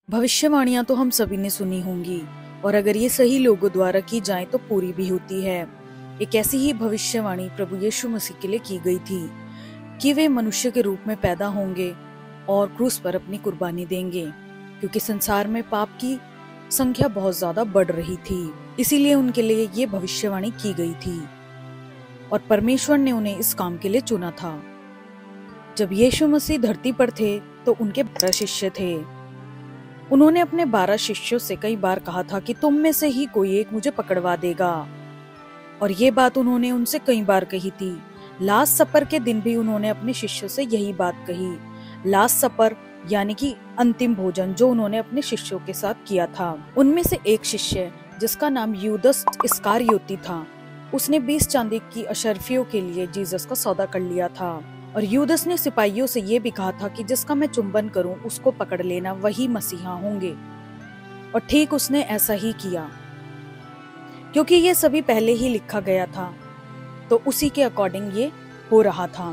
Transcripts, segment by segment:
भविष्यवाणियां तो हम सभी ने सुनी होंगी और अगर ये सही लोगों द्वारा की जाए तो पूरी भी होती है। एक ऐसी ही भविष्यवाणी प्रभु यीशु मसीह के लिए की गई थी कि वे मनुष्य के रूप में पैदा होंगे और क्रूस पर अपनी कुर्बानी देंगे, क्योंकि संसार में पाप की संख्या बहुत ज्यादा बढ़ रही थी। इसीलिए उनके लिए ये भविष्यवाणी की गई थी और परमेश्वर ने उन्हें इस काम के लिए चुना था। जब यीशु मसीह धरती पर थे तो उनके 12 शिष्य थे। उन्होंने अपने 12 शिष्यों से कई बार कहा था कि तुम में से ही कोई एक मुझे पकड़वा देगा, और ये बात उन्होंने उनसे कई बार कही थी। लास्ट सपर के दिन भी उन्होंने अपने शिष्यों से यही बात कही। लास्ट सपर यानी कि अंतिम भोजन जो उन्होंने अपने शिष्यों के साथ किया था। उनमें से एक शिष्य जिसका नाम यूदस इस्करियोती था, उसने 20 चांदी की अशर्फियों के लिए जीसस का सौदा कर लिया था। और यूदस ने सिपाहियों से ये भी कहा था कि जिसका मैं चुंबन करूं उसको पकड़ लेना, वही मसीहा होंगे। और ठीक उसने ऐसा ही किया, क्योंकि ये सभी पहले ही लिखा गया था, तो उसी के अकॉर्डिंग ये हो रहा था।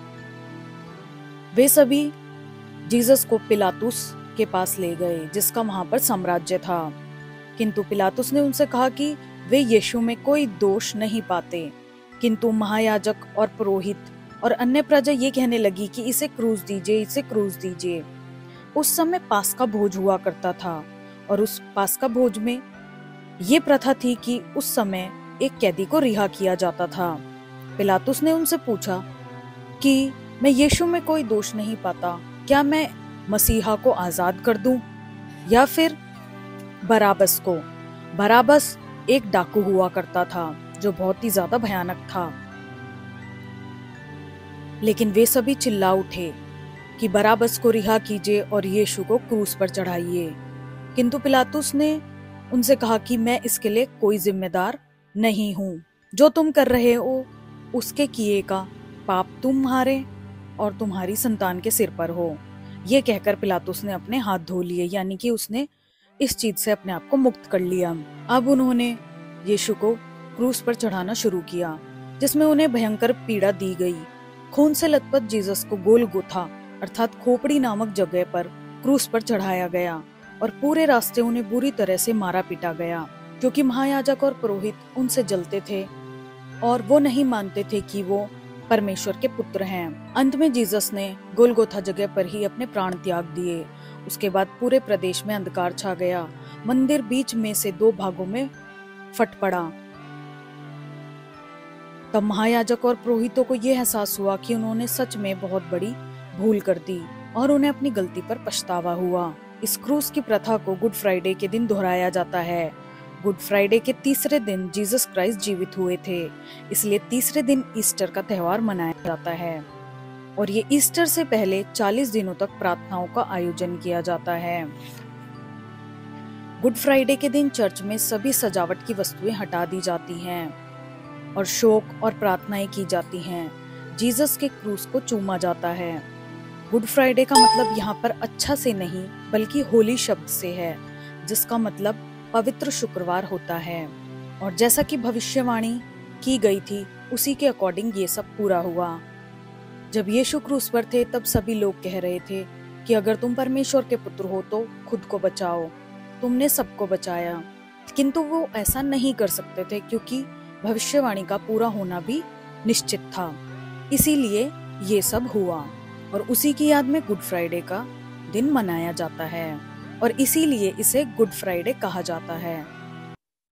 वे सभी जीसस को पिलातुस के पास ले गए, जिसका वहां पर साम्राज्य था। किंतु पिलातुस ने उनसे कहा कि वे यीशु में कोई दोष नहीं पाते। किंतु महायाजक और पुरोहित और अन्य प्रजा ये कहने लगी कि इसे क्रूस दीजिए, इसे क्रूस दीजिए। उस समय पास्का भोज हुआ करता था, और उस पास्का भोज में ये प्रथा थी कि उस समय एक कैदी को रिहा किया जाता था। पिलातुस ने उनसे पूछा कि मैं यीशु में कोई दोष नहीं पाता, क्या मैं मसीहा को आजाद कर दूं या फिर बराबस को? बराबस एक डाकू हुआ करता था जो बहुत ही ज्यादा भयानक था। लेकिन वे सभी चिल्ला उठे कि बराबस को रिहा कीजिए और यीशु को क्रूस पर चढ़ाइए। किंतु पिलातुस ने उनसे कहा कि मैं इसके लिए कोई जिम्मेदार नहीं हूं। जो तुम कर रहे हो उसके किए का पाप तुम्हारे और तुम्हारी संतान के सिर पर हो। ये कहकर पिलातुस ने अपने हाथ धो लिए, यानी कि उसने इस चीज से अपने आप को मुक्त कर लिया। अब उन्होंने यीशु को क्रूस पर चढ़ाना शुरू किया, जिसमें उन्हें भयंकर पीड़ा दी गई। खून से लथपथ जीसस को गोलगोथा अर्थात खोपड़ी नामक जगह पर क्रूस पर चढ़ाया गया, और पूरे रास्ते उन्हें बुरी तरह से मारा पीटा गया, क्योंकि महायाजक और पुरोहित उनसे जलते थे और वो नहीं मानते थे कि वो परमेश्वर के पुत्र हैं। अंत में जीसस ने गोलगोथा जगह पर ही अपने प्राण त्याग दिए। उसके बाद पूरे प्रदेश में अंधकार छा गया। मंदिर बीच में से 2 भागों में फट पड़ा। तब महायाजक और पुरोहितों को यह एहसास हुआ कि उन्होंने सच में बहुत बड़ी भूल कर दी, और उन्हें अपनी गलती पर पछतावा हुआ। इस क्रूस की प्रथा को गुड फ्राइडे के दिन दोहराया जाता है। गुड फ्राइडे के तीसरे दिन जीसस क्राइस्ट जीवित हुए थे, इसलिए तीसरे दिन ईस्टर का त्योहार मनाया जाता है। और ये ईस्टर से पहले 40 दिनों तक प्रार्थनाओं का आयोजन किया जाता है। गुड फ्राइडे के दिन चर्च में सभी सजावट की वस्तुएं हटा दी जाती हैं और शोक और प्रार्थनाएं की जाती हैं। जीसस के क्रूस को चूमा जाता है। गुड फ्राइडे का मतलब यहाँ पर अच्छा से नहीं बल्कि होली शब्द से है, जिसका मतलब पवित्र शुक्रवार होता है। और जैसा कि भविष्यवाणी की गई थी उसी के अकॉर्डिंग ये सब पूरा हुआ। जब यीशु क्रूस पर थे तब सभी लोग कह रहे थे कि अगर तुम परमेश्वर के पुत्र हो तो खुद को बचाओ, तुमने सबको बचाया। किंतु वो ऐसा नहीं कर सकते थे, क्योंकि भविष्यवाणी का पूरा होना भी निश्चित था। इसीलिए ये सब हुआ, और उसी की याद में गुड फ्राइडे का दिन मनाया जाता है, और इसीलिए इसे गुड फ्राइडे कहा जाता है।